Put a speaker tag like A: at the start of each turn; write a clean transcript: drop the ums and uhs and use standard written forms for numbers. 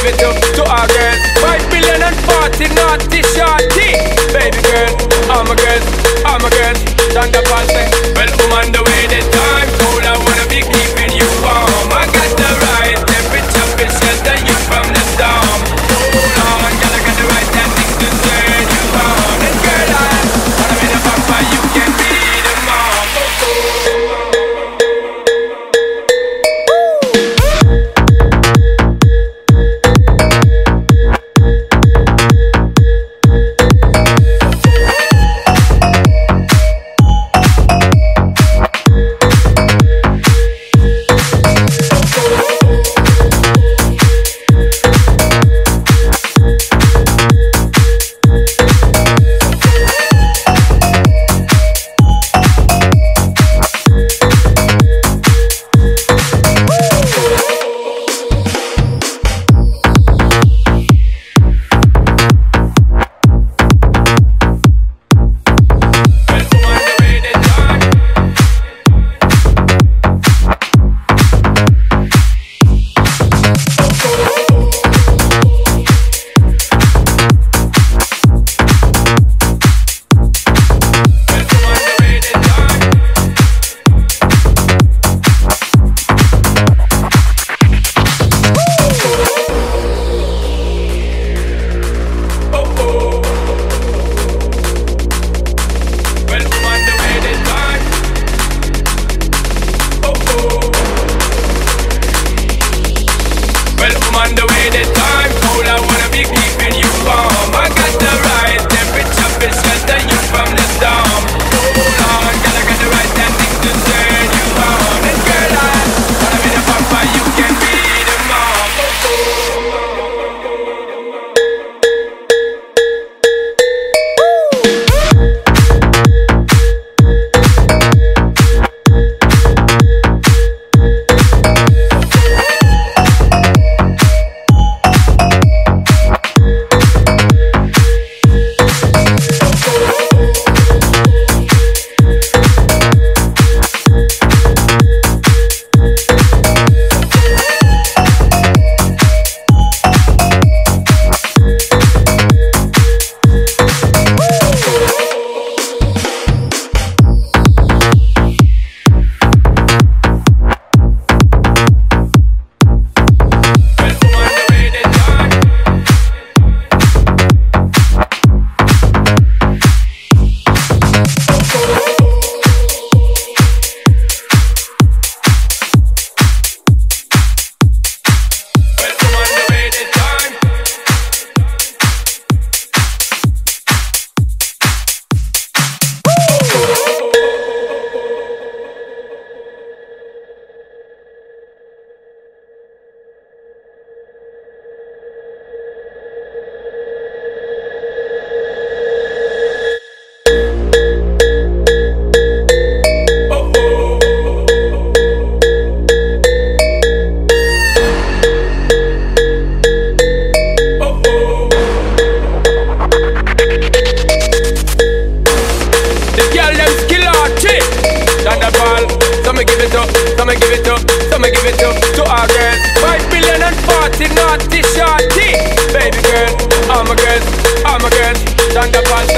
A: give it to our girls. 5 billion and 40 naughty shorty. Baby girl, I'm a girl, I'm a girl. Thunder Paul say, well, woman, the way the time cold, I wanna be keeping you warm. I got the right temperature to shelter you from the storm. Hold on, girl, I got the right tactics to turn you on. And girl, I wanna be the papa, you can be the mom. To our girls, 5 billion and 40 naughty shorty. Baby girl, I'm a girl, I'm a girl. Thunder Paul